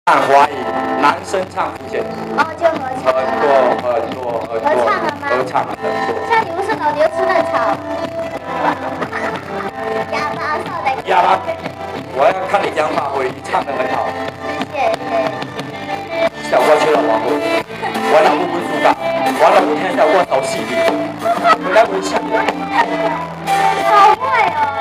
唱华语，男生唱福建。 哦，就合唱。合唱了吗？ 合唱了很多。 像你们是老牛吃嫩草。哑巴少的。 哑巴，我要看你这样发挥，你唱得很好。 谢谢。 小歌唱得好，我老母本事大，我老母听小歌走戏里，回来回唱。 好会哦。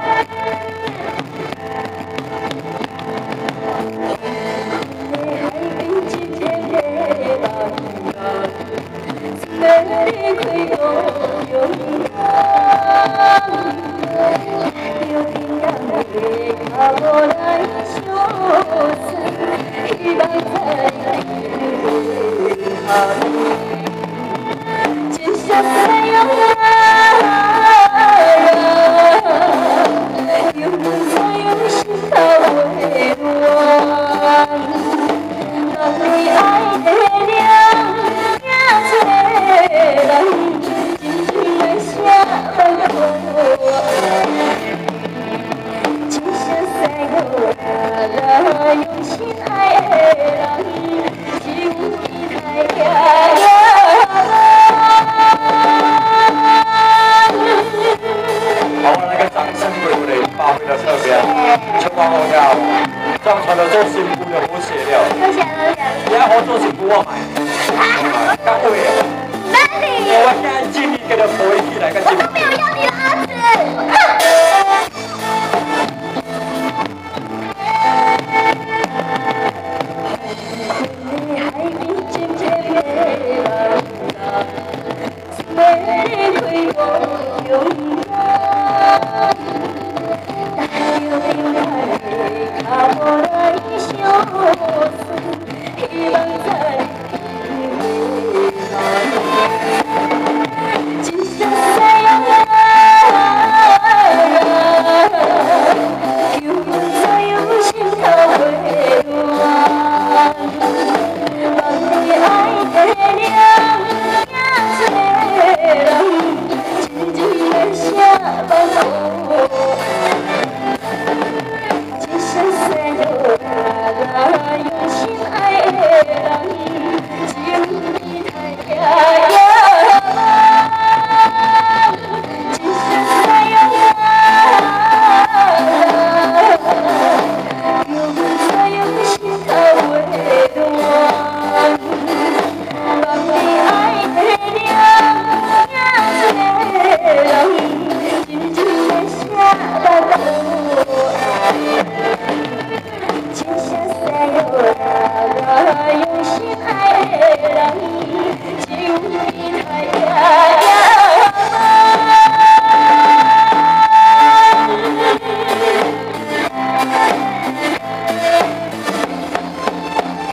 装出来做新妇就好写了。而家我做新婦我買，較貴啊！ 哪裡？ 我現在盡力給他推起來， 我都沒有要你的兒子。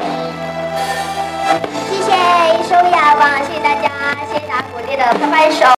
谢谢大家，谢谢打鼓励的拍拍手。